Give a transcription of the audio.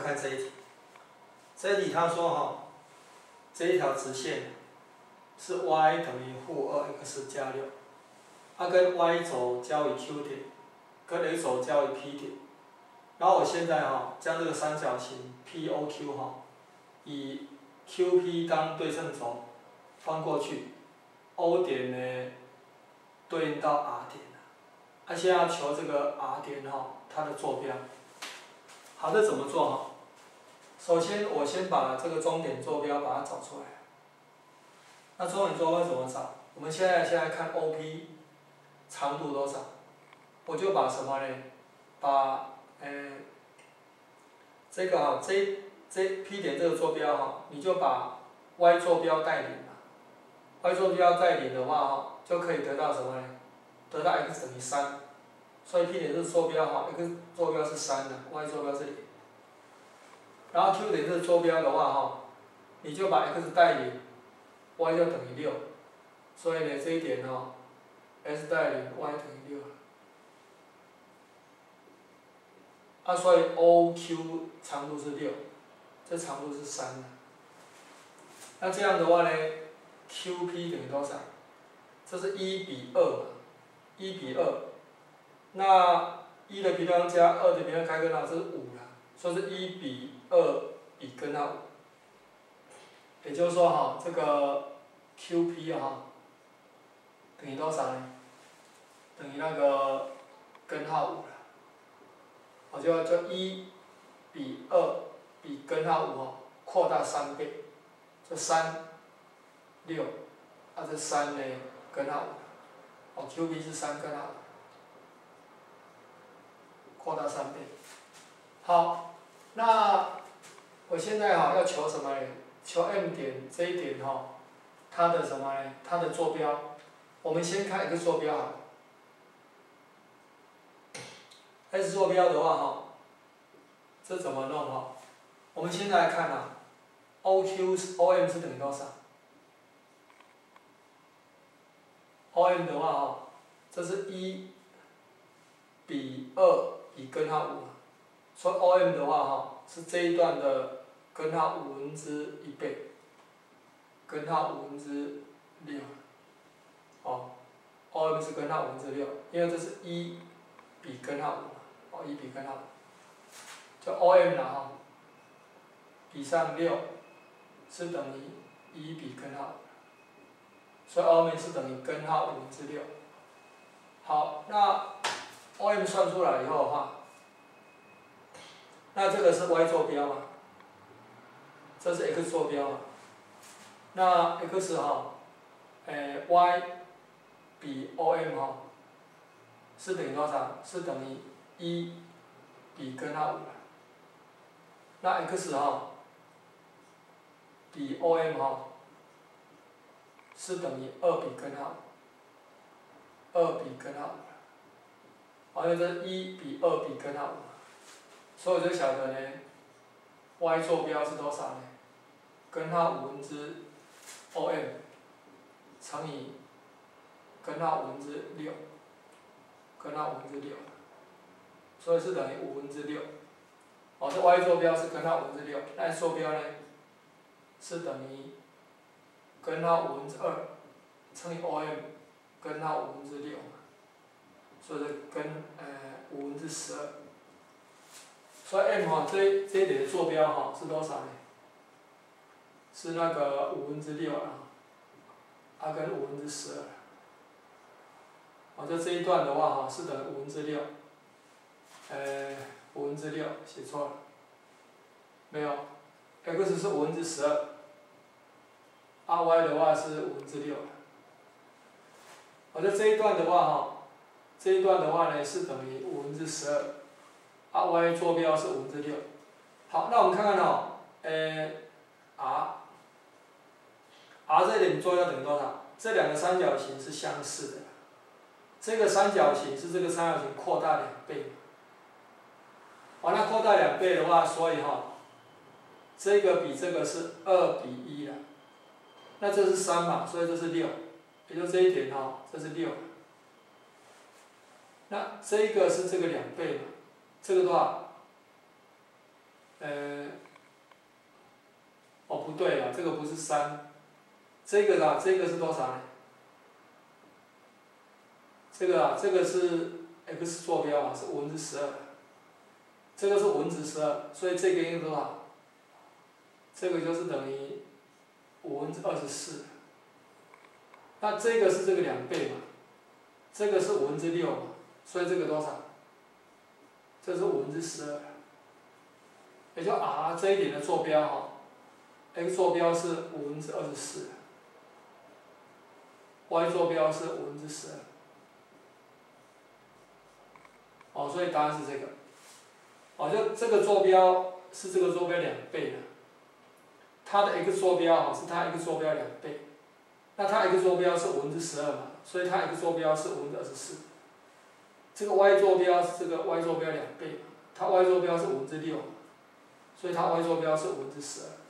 看这一题。这一题他说哈，这一条直线是 y 等于负2x 加6，跟 y 轴交于 Q 点，跟 x 轴交于 P 点。然后我现在将这个三角形 POQ 以 QP 当对称轴翻过去 ，O 点呢对应到 R 点，现在要求这个 R 点它的坐标。好，这怎么做首先我先把这个终点坐标把它找出来。那终点坐标怎么找？我们现在看 OP 长度多少，我就把什么呢？把这个这 P 点这个坐标你就把 Y 坐标带领，Y 坐标带领的话就可以得到什么呢？得到 x 等于3，所以 P 点这个坐标x 坐标是3的 ，Y 坐标是0。然后 Q 点这个坐标的话你就把 x 带领 ，y 就等于6，所以呢这一点s 带领 y 等于6。所以 OQ 长度是6，这长度是3的。那这样的话呢 ，QP 等于多少？这是1比2嘛，1比2。那1的平方加2的平方开根号，这是5了，所以是1比2比根号5。也就是说这个 QP 等于多少呢？等于那个根号5了。我就1比2比根号5扩大3倍，这3 6，这3呢根号5，QP 是3根号5，扩大3倍。好，那我现在要求什么呢？求 M 点这一点它的什么呢？它的坐标。我们先看 x 坐标x 坐标的话这怎么弄我们现在来看OM 是等于多少 ？OM 的话这是1比2比根号5，所以 OM 的话是这一段的根号1/5倍，根号6。OM 是根号6，因为这是1比根号51比根号5，就 OM 了比上6是等于1比根号5，所以 OM 是等于根号6。好，那 OM 算出来以后的话，那这个是 Y 坐标嘛，这是 X 坐标嘛，那 X Y 比 OM 是等于多少？是等于1比根号5。那 X 比 OM 是等于2比根号5，2比根号5。因为这1比2比根号5，所以我就晓得呢 ，Y 坐标是多少呢？根号5/OM 乘以根号6，根号6，所以是等于6/5。这 Y 坐标是根号6，那 X 坐标呢？是等于根号2乘以 OM 根号6，所以是5/12。所以 M 这一点的坐标是多少呢？是那个6/5跟5/12。就这一段的话是等于5/6，5/6写错了，没有 ，x 是5/12，y 的话是6/5。就这一段的话呢是等于5/12，y 坐标是6。好，那我们看看r 这点坐标等于多少？这两个三角形是相似的，这个三角形是这个三角形扩大2倍。那扩大2倍的话，所以这个比这个是2比1了。那这是3嘛，所以这是6，也就这一点这是6。那这个是这个2倍嘛，这个多少？ 不对啊，这个不是3，这个啦，这个是多少呢？这个是 x 坐标嘛，是12，这个是12，所以这个应该多少？这个就是等于24。那这个是这个2倍嘛，这个是6嘛，所以这个多少？这是12，也就 r 这一点的坐标哈 ，x 坐标是24，y 坐标是12。哦，所以答案是这个。哦，就这个坐标是这个坐标2倍的，它的 x 坐标是它 x 坐标2倍，那它 x 坐标是12嘛，所以它 x 坐标是24。这个 y 坐标是这个 y 坐标2倍嘛，它 y 坐标是6，所以它 y 坐标是12。